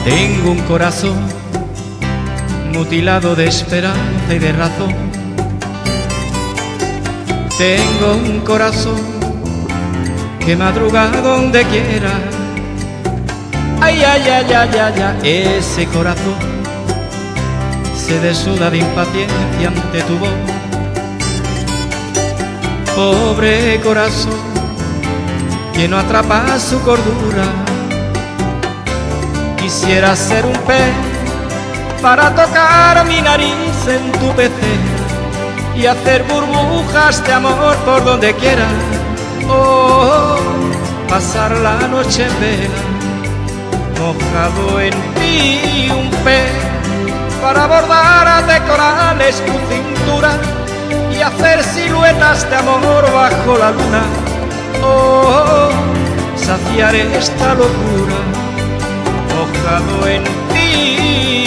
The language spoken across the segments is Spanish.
Tengo un corazón mutilado de esperanza y de razón. Tengo un corazón que madruga donde quiera. Ay, ay, ay, ay, ay, ay, ese corazón se desnuda de impaciencia ante tu voz. Pobre corazón que no atrapa su cordura. Quisiera ser un pez para tocar mi nariz en tu pecera y hacer burbujas de amor por donde quiera. Oh, pasar la noche en vela, mojado en ti, un pez para bordar de corales tu cintura y hacer siluetas de amor bajo la luna. Oh, saciar esta locura, mojado en ti.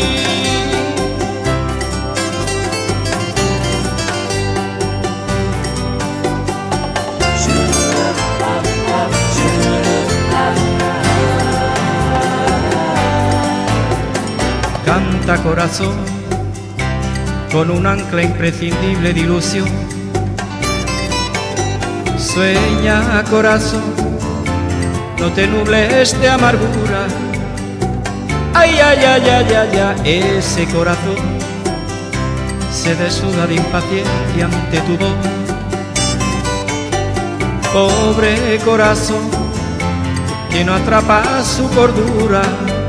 Canta corazón con un ancla imprescindible de ilusión. Sueña corazón, no te nubles de amargura. Ay, ay, ay, ay, ay, ay, ese corazón se desnuda de impaciencia ante tu voz. Pobre corazón que no atrapa su cordura.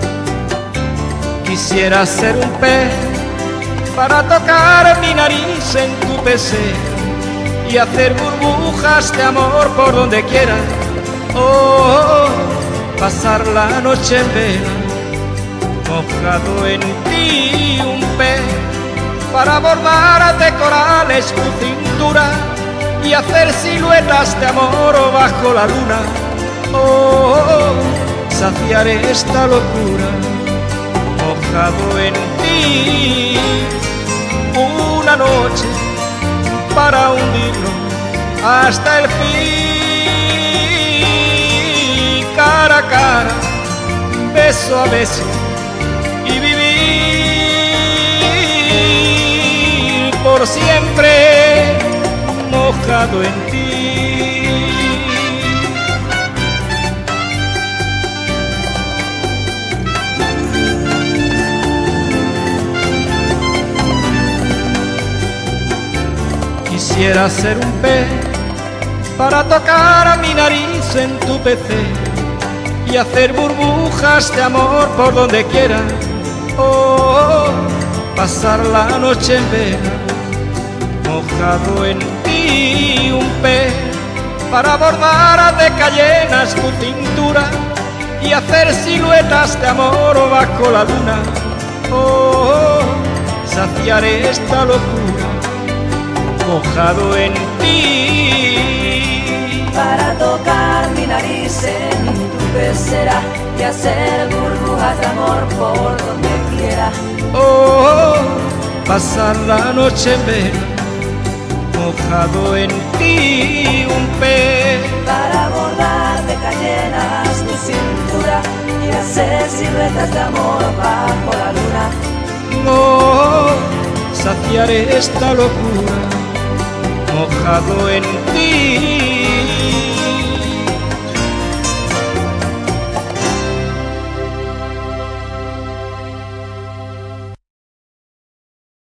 Quisiera ser un pez para tocar mi nariz en tu pecera y hacer burbujas de amor por donde quiera. Oh, pasar la noche en vela, mojado en ti, un pez para bordar de corales tu cintura y hacer siluetas de amor bajo la luna. Oh, saciar esta locura, mojado en ti, una noche para hundirlo hasta el fin, cara a cara, beso a beso y vivir por siempre mojado en ti. Quisiera ser un pez para tocar mi nariz en tu pecera y hacer burbujas de amor por donde quiera. Oh, pasar la noche en vela, mojado en ti, un pez para bordar de cayenas tu cintura y hacer siluetas de amor bajo la luna. Oh, saciar esta locura, mojado en ti, para tocar mi nariz en tu pecera y hacer burbujas de amor por donde quiera. Oh, pasar la noche en vela, mojado en ti, un pez para bordar de cayenas tu cintura y hacer siluetas de amor bajo la luna. Oh, saciar esta locura, mojado en ti.